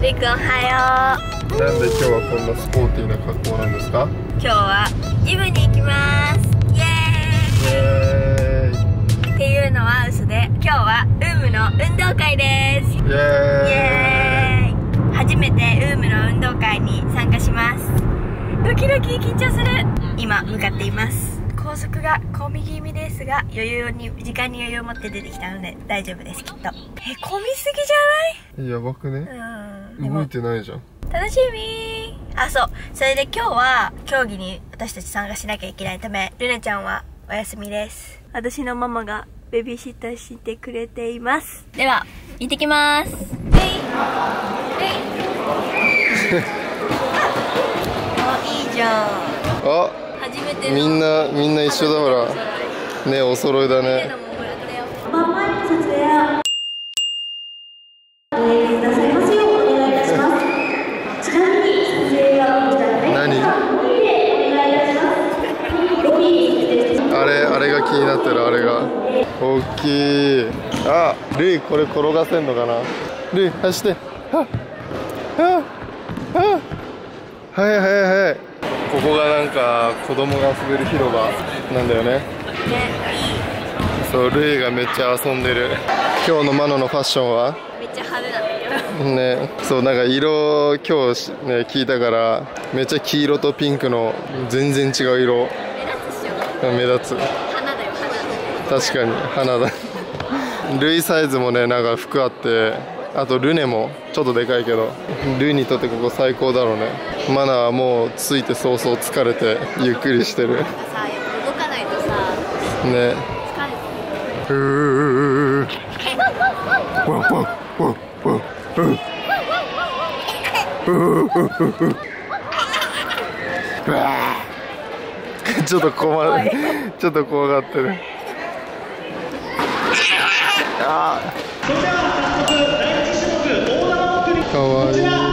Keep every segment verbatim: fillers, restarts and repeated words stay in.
りくんおはよう。 なんで今日はこんなスポーティーな格好なんですか？ 今日はジムに行きます。イエーイ。 イエーイ。 っていうのは嘘で、今日はウームの運動会です。 イエーイ。 イエーイ。初めてウームの運動会に参加します。ドキドキ緊張する。今向かっています。高速が混み気味ですが、余裕に時間に余裕を持って出てきたので大丈夫です、きっと。え、混みすぎじゃない？ やばくね。 うん、 動いてないじゃん。 楽しみー。あ、そう、それで今日は競技に私たち参加しなきゃいけないため、ルネちゃんはお休みです。私のママがベビーシッターしてくれています。では行ってきます。えいえいあ、いいじゃん。 あ、 初めてのみんなみんな一緒だからね、お揃いだね。 ママに撮影やお願いくださいますようお願いいたします。ちなみに撮影ができたらね、 何？ お願いいたします。ロビーにあれあれが気になってる。あれが大きい。あ、ルイこれ転がせんのかな。ルイ走って。ははははいはいはい。ここがなんか子供が遊べる広場なんだよね。そう、ルイがめっちゃ遊んでる。今日のマノのファッションはめっちゃ派手だったよね。そう、なんか色今日ね聞いたから、めっちゃ黄色とピンクの全然違う色。 目立つっしょ。 目立つ。 花だよ、花。 確かに花だ。ルイサイズもね、なんか服あって、あとルネもちょっとでかいけど、ルイにとってここ最高だろうね。マナはもう着いて早々疲れてゆっくりしてる。 なんかさ、やっぱ動かないとさ、 ね。 疲れてる。 うーワンワンワンワンちょっと怖い。ちょっと怖がってる。あー、かわいい。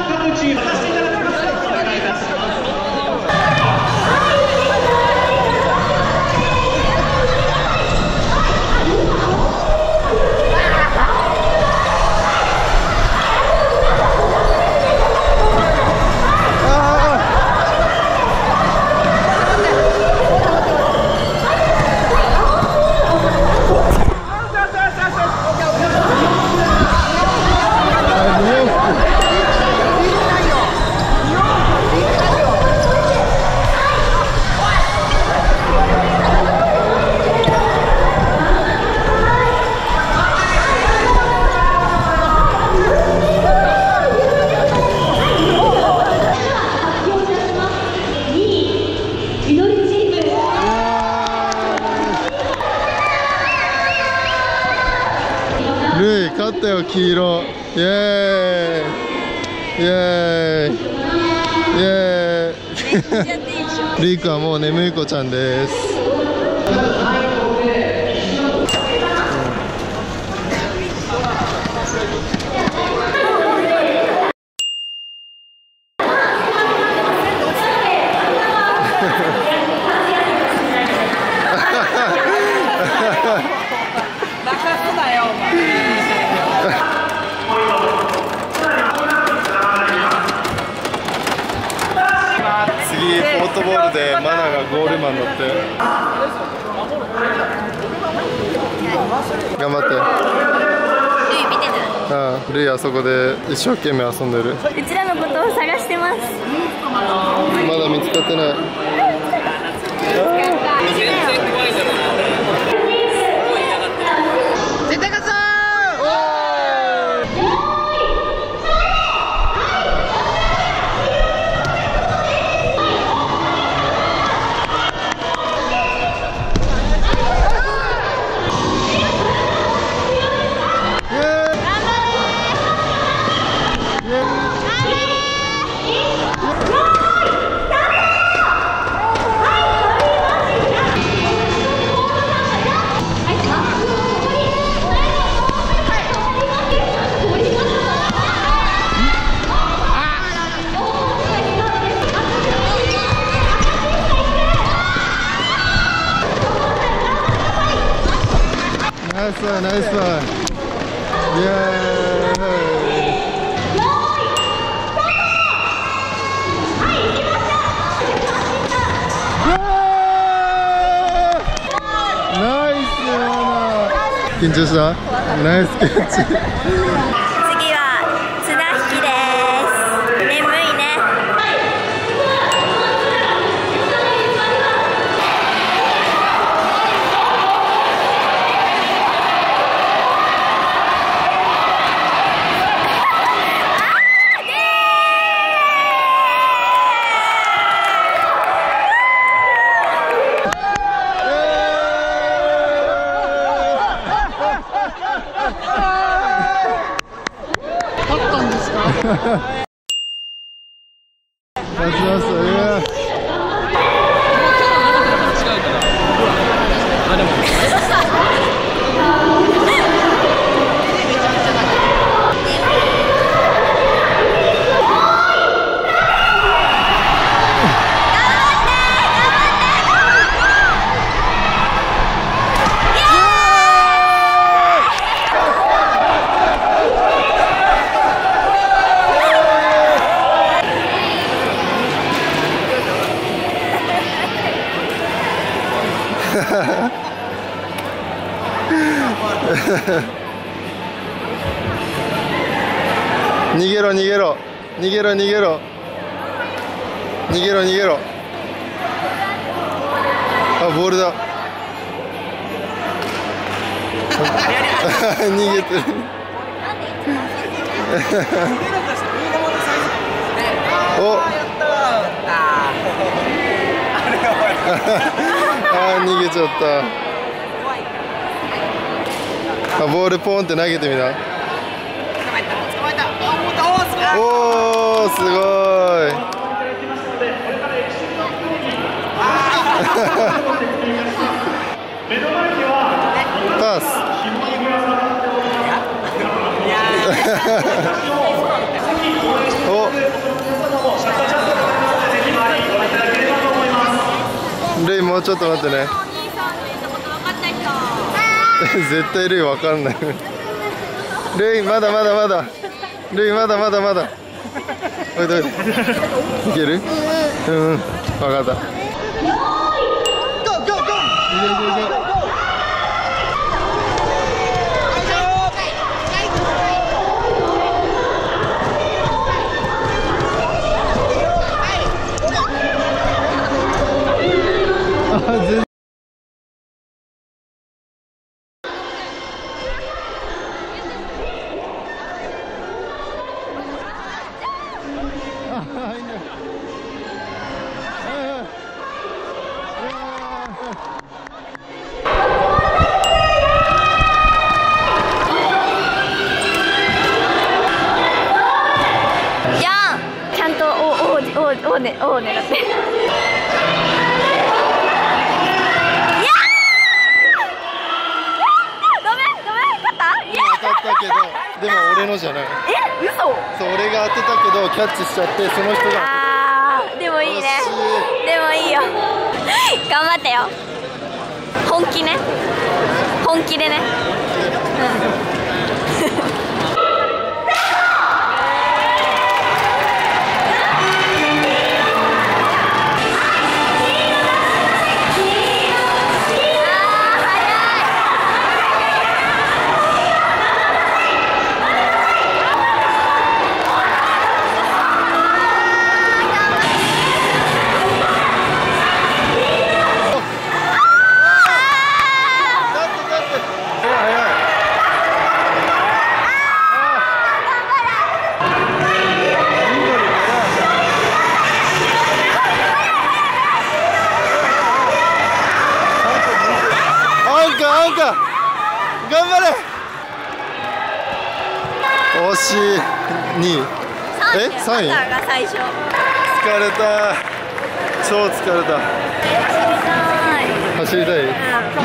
ルイ勝ったよ、黄色。イエーイイエーイイエーイ。ルイくんはもう眠い子ちゃんです。次ポートボールでマナがゴールマン乗って頑張って。 ルイ見てた。 ああ、ルイあそこで一生懸命遊んでる。 うちらのことを探してます。 まだ見つかってない。 絶対勝つぞー。 ナイスワン、ナイスワン。イエーイ。 緊張した？ナイスキャッチ。 次は綱引きです。眠いね。 勝ちました。逃げろ逃げろ逃げろ逃げろ逃げろ逃げろ。あ、ボールだ。逃げてる。おあー、逃げちゃった。あ、ボールポンって投げてみな。おー、すごい。パス。お、レイもうちょっと待ってね。絶対レイわかんない。レイまだまだまだ。レイまだまだまだ。おいでおいで。いける？うん、わかった。 をね、を狙って。いやー、ごめんごめん、勝った？いや、 当たったけど、でも俺のじゃない。 え、嘘？ そう、俺が当てたけどキャッチしちゃって、その人が。 あー、でもいいね。でもいいよ。頑張ってよ。本気ね。本気でね。うん。 頑張れ。惜しい。にい。え、さんい？疲れた。超疲れた。走りたい。うん、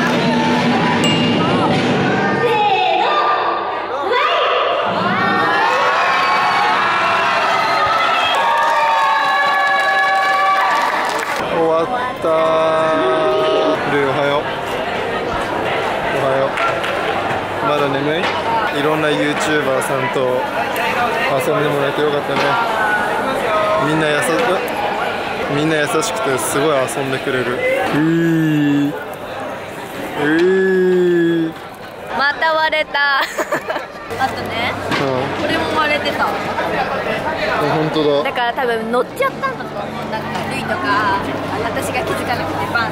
終わった。ルー、おはよう。おはよう。まだ眠い？いろんな ユーチューバー さんと遊んでもらえてよかったね。みんなやさみんな優しくてすごい遊んでくれる。うーうーまた割れた。あとね、 うん、 これも割れてた。 本当だ。 だから多分乗っちゃったんだと思う。なんかルイとか私が気づかなくてバンって。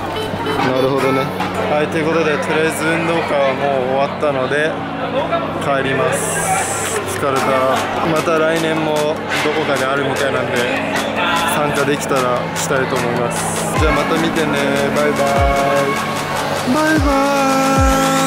なるほどね。はい、ということでとりあえず運動会はもう終わったので帰ります。疲れた。また来年もどこかにあるみたいなんで参加できたらしたいと思います。じゃあまた見てね。バイバイ。バイバイ。